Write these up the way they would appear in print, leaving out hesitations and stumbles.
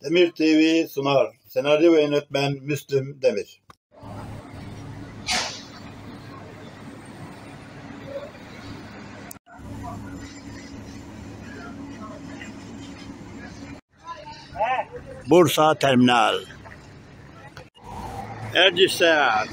Demir TV sunar. Senaryo ve yönetmen Müslüm Demir. Bursa Terminal. Erciş Seyahat.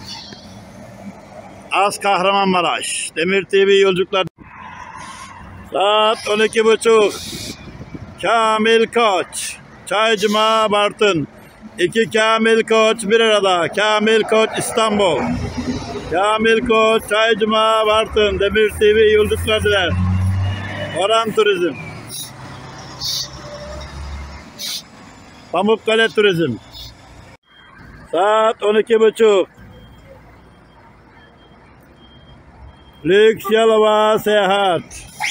Az Kahramanmaraş. Demir TV yolculuklar. Saat 12.30. Kamil Koç. Çaycıma Bartın. 2 Kamil Koç bir arada. Kamil Koç İstanbul. Kamil Koç Çaycıma Bartın. Demir TV yolculuklar diler. Orhan Turizm. Pamukkale Turizm. Saat 12.30. Lüks Yalova Seyahat.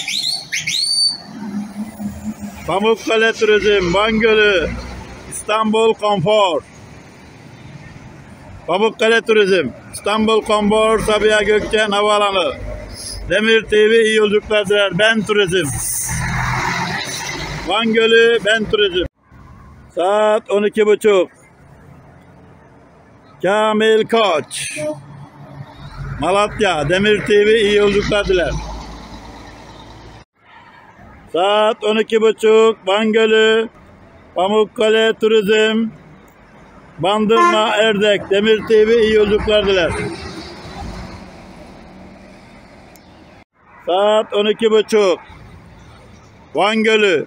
Pamukkale Turizm, Van Gölü, İstanbul Konfor. Pamukkale Turizm, İstanbul Konfor, Sabiha Gökçen Havaalanı. Demir TV iyi yolculuklar diler. Ben Turizm. Van Gölü, Ben Turizm. Saat 12.30. Kamil Koç. Malatya, Demir TV iyi yolculuklar diler. Saat 12.30. Van Gölü, Pamukkale Turizm, Bandırma Erdek, Demir TV iyi yolculuklar diler. Saat 12.30. Van Gölü,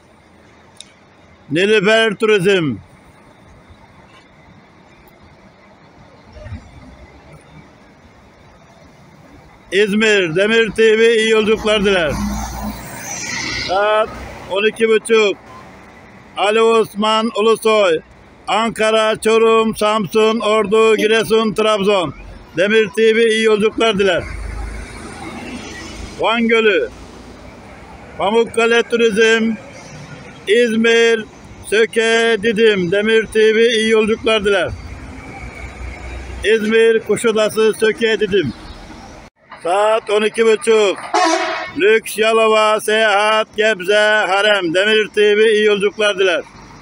Nilüfer Turizm, İzmir, Demir TV iyi yolculuklar diler. Saat 12.30. Ali Osman Ulusoy, Ankara, Çorum, Samsun, Ordu, Giresun, Trabzon. Demir TV iyi yolculuklar diler. Van Gölü, Pamukkale Turizm, İzmir, Söke, Didim. Demir TV iyi yolculuklar diler. İzmir, Kuşadası, Söke, Didim. Saat 12.30. Lüks Yalova Seyahat, Gebze, Harem. Demir TV iyi yolculuklar diler.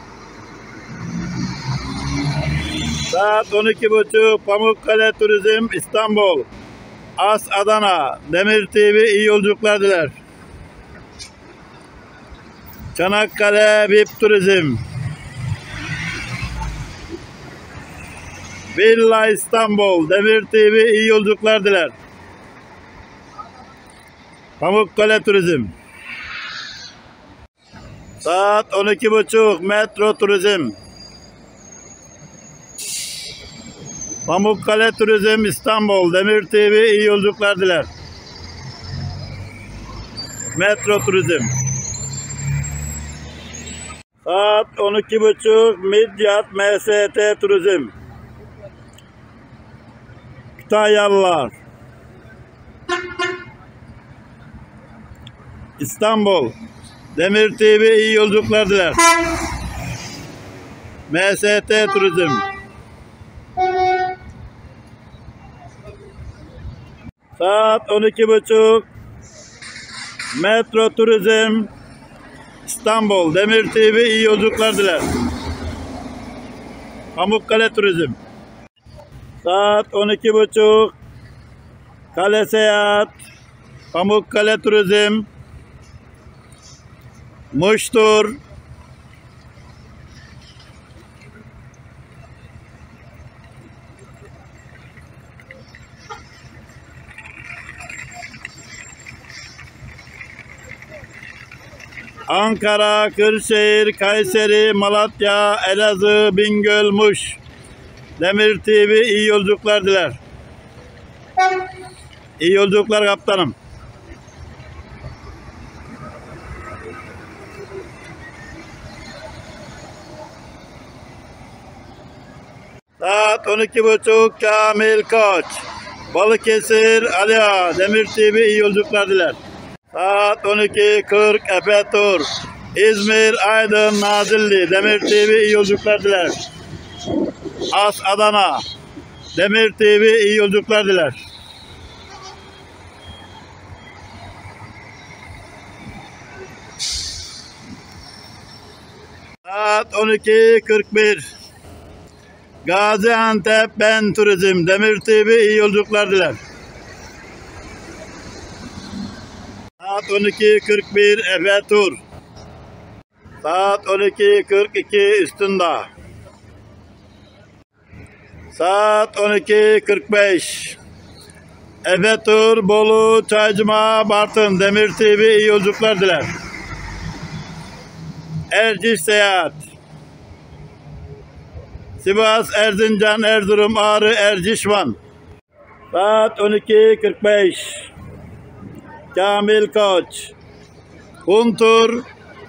Saat 12.30. Pamukkale Turizm, İstanbul, As Adana. Demir TV iyi yolculuklar diler. Çanakkale VIP Turizm, Villa İstanbul. Demir TV iyi yolculuklar diler. Pamukkale Turizm. Saat 12.30. Metro Turizm, Pamukkale Turizm, İstanbul. Demir TV iyi yolculuklar diler. Metro Turizm. Saat 12.30. Midyat MST Turizm, Kütahyalılar, İstanbul. Demir TV iyi yolculuklar diler. MST Turizm. Saat 12.30. Metro Turizm, İstanbul. Demir TV iyi yolculuklar diler. Pamukkale Turizm. Saat 12.30. Kale Seyahat, Pamukkale Turizm, Muştur, Ankara, Kırşehir, Kayseri, Malatya, Elazığ, Bingöl, Muş. Demir TV iyi yolculuklar diler. İyi yolculuklar kaptanım. Saat 12.30. Kamil Koç, Balıkesir, Aliağa. Demir TV iyi yolculuklar diler. Saat 12.40. Efe Tur, İzmir, Aydın, Nazilli. Demir TV iyi yolculuklar diler. As Adana. Demir TV iyi yolculuklar diler. Saat 12:41. Gaziantep Ben Turizm Demir TV iyi yolculuklar diler. Saat 12:41 Efe Tur. Saat 12:42 Üstündağ. Saat 12:45 Efe Tur Bolu Çaycıma Bartın Demir TV iyi yolculuklar diler. Erciş Seyahat. Sivas, Erzincan, Erzurum, Ağrı, Erciş, Van. Saat 12:45 Kamil Koç. Huntur,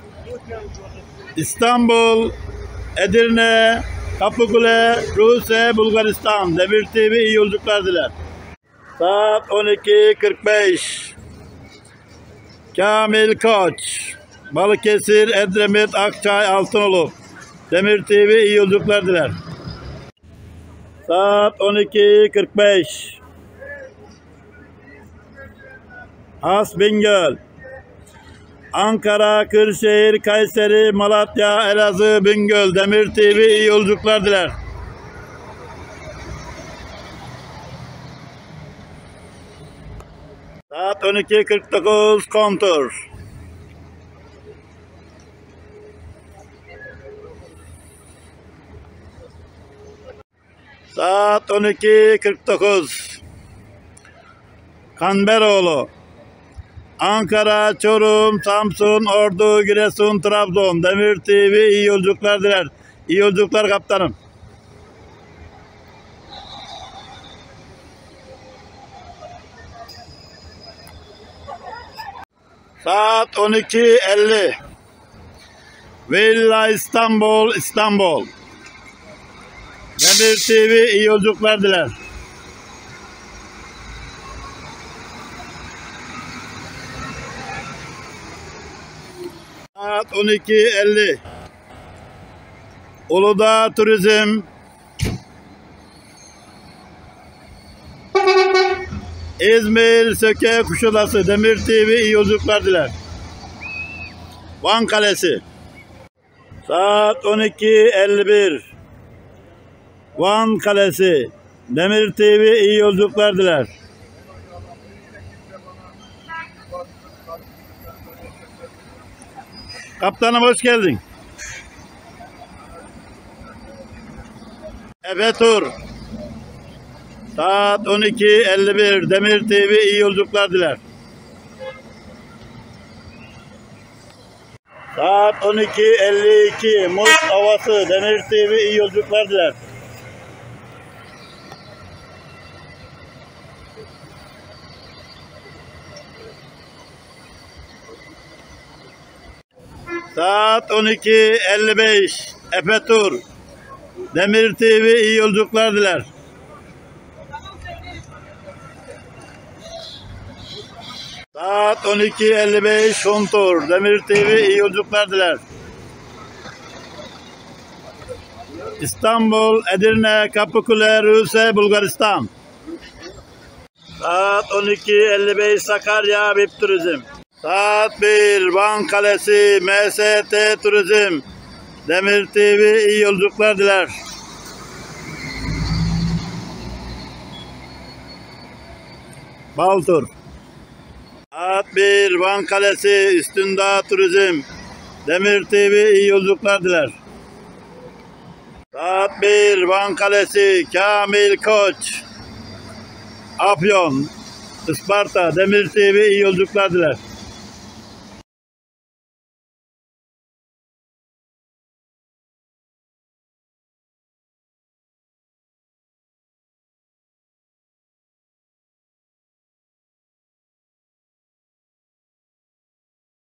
İstanbul, Edirne, Kapıkule, Rusya, Bulgaristan. Demir TV iyi yolculuklar diler. Saat 12:45 Kamil Koç. Balıkesir, Edremit, Akçay, Altınoluk. Demir TV iyi yolculuklar diler. Saat 12:45 Has Bingöl. Ankara, Kırşehir, Kayseri, Malatya, Elazığ, Bingöl. Demir TV iyi yolculuklar diler. Saat 12:49 Kontur. Saat 12:49 Kanberoğlu. Ankara, Çorum, Samsun, Ordu, Giresun, Trabzon. Demir TV iyi yolculuklar diler. İyi yolculuklar kaptanım. Saat 12:50 Villa İstanbul, İstanbul. Demir TV iyi yolculuklar diler. Saat 12:50 Uludağ Turizm. İzmir, Söke, Kuşadası. Demir TV iyi yolculuklar diler. Van Kalesi. Saat 12:51 Van Kalesi. Demir TV iyi yolculuklar diler. Kaptanım hoş geldin. Efe Tur. Saat 12:51 Demir TV iyi yolculuklar diler. Saat 12:52 Muş Ovası. Demir TV iyi yolculuklar diler. Saat 12:55 Efe Tur. Demir TV iyi yolculuklar diler. Saat 12:55 Huntur. Demir TV iyi yolculuklar diler. İstanbul, Edirne, Kapıkule, Rusya, Bulgaristan. Saat 12:55 Sakarya VIP Turizm. Saat 1 Van Kalesi MST Turizm. Demir TV iyi yolculuklar diler. Baltur. Saat 1 Van Kalesi Üstündağ Turizm. Demir TV iyi yolculuklar diler. Saat 1 Van Kalesi Kamil Koç. Afyon, Isparta. Demir TV iyi yolculuklar diler.